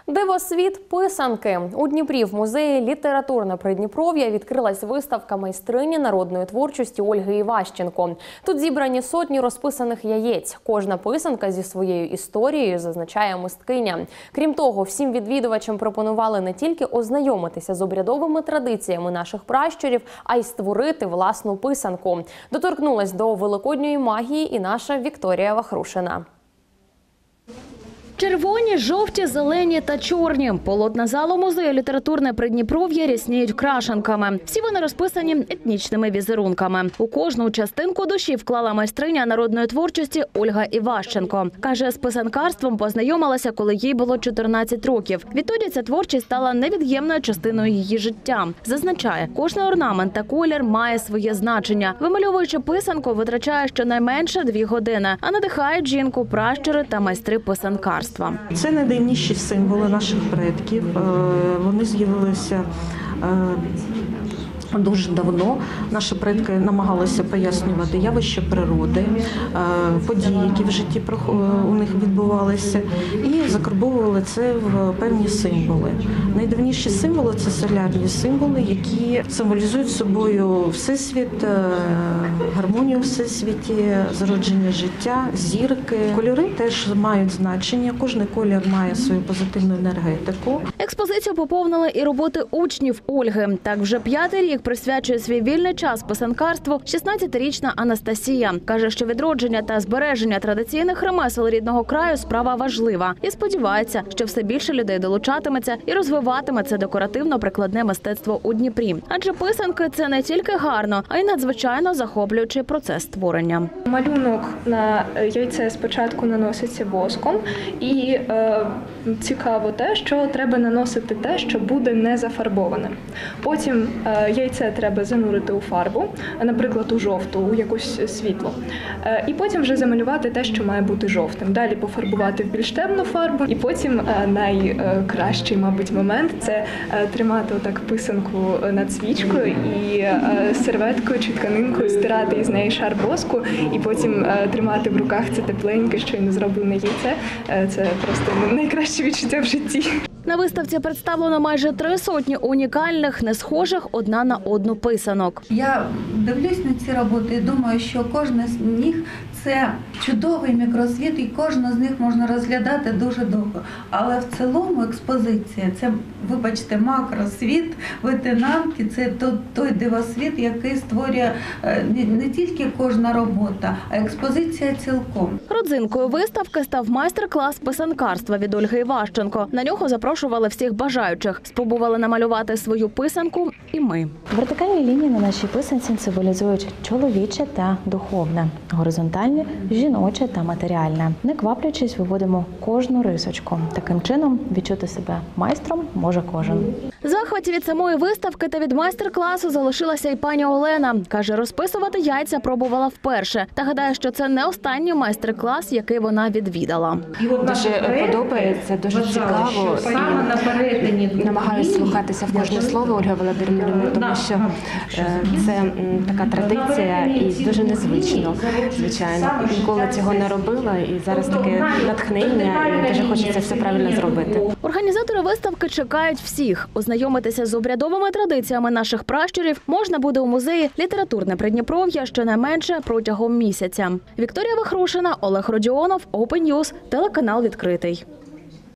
Дивосвіт писанки. У Дніпрі в музеї «Літературне Придніпров'я» відкрилась виставка майстрині народної творчості Ольги Іващенко. Тут зібрані сотні розписаних яєць. Кожна писанка зі своєю історією, зазначає мисткиня. Крім того, всім відвідувачам пропонували не тільки ознайомитися з обрядовими традиціями наших пращурів, а й створити власну писанку. Доторкнулась до великодньої магії і наша Вікторія Вахрушина. Червоні, жовті, зелені та чорні. Полотна залу музею «Літературне Придніпров'я» рясніють крашенками. Всі вони розписані етнічними візерунками. У кожну частинку душі вклала майстриня народної творчості Ольга Іващенко. Каже, з писанкарством познайомилася, коли їй було 14 років. Відтоді ця творчість стала невід'ємною частиною її життя. Зазначає, кожний орнамент та колір має своє значення. Вимальовуючи писанку, витрачає щонайменше 2 години, а надихають жінку пращури та майстри писанкарства. Це найдавніші символи наших предків. Вони з'явилися дуже давно. Наші предки намагалися пояснювати явища природи, події, які в житті у них відбувалися, і закарбовували це в певні символи. Найдавніші символи – це солярні символи, які символізують собою всесвіт, гармонію в всесвіті, зародження життя, зірки. Кольори теж мають значення, кожен колір має свою позитивну енергетику. Експозицію поповнили і роботи учнів Ольги. Так вже 5-й рік присвячує свій вільний час писанкарству 16-річна Анастасія. Каже, що відродження та збереження традиційних ремесел рідного краю – справа важлива. І сподівається, що все більше людей долучатиметься і розвиватиме це декоративно-прикладне мистецтво у Дніпрі. Адже писанки – це не тільки гарно, а й надзвичайно захоплюючий процес створення. Малюнок на яйце спочатку наноситься воском. І цікаво те, що треба наносити те, що буде не зафарбоване. Потім яйце треба занурити у фарбу, наприклад, у жовту, у якусь світло. І потім вже замалювати те, що має бути жовтим. Далі пофарбувати в більш темну фарбу. І потім найкращий, мабуть, момент – це тримати отак писанку над свічкою і серветкою чи тканинкою стирати із неї шар воску, і потім тримати в руках це тепленьке, щойно зроблене яйце. Це просто найкраще відчуття в житті. На виставці представлено майже 300 унікальних, не схожих одна на одну писанок. Я дивлюсь на ці роботи і думаю, що кожна з них – це чудовий мікросвіт, і кожну з них можна розглядати дуже довго. Але в цілому експозиція – це, вибачте, макросвіт, витинанки, це той дивосвіт, який створює не тільки кожна робота, а експозиція цілком. Родзинкою виставки став майстер-клас писанкарства від Ольги Іващенко. На нього запрошували всіх бажаючих. Спробували намалювати свою писанку і ми. Вертикальні лінії на нашій писанці символізують чоловіче та духовне, горизонтальні – жіноче та матеріальне. Не кваплячись, виводимо кожну рисочку. Таким чином відчути себе майстром може кожен. В захваті від самої виставки та від майстер-класу залишилася і пані Олена. Каже, розписувати яйця пробувала вперше. Та гадає, що це не останній майстер-клас, який вона відвідала. Дуже подобається, дуже цікаво. І намагаюся слухатися в кожне слово Ольги Володимирівни, тому що це така традиція і дуже незвично, звичайно. Ніколи цього не робила, і зараз таке натхнення, і дуже хочеться все правильно зробити. Організатори виставки чекають всіх. Ознайомитися з обрядовими традиціями наших пращурів можна буде у музеї «Літературне Придніпров'я» щонайменше протягом місяця. Вікторія Вахрушина, Олег Родіонов, Open News, телеканал «Відкритий».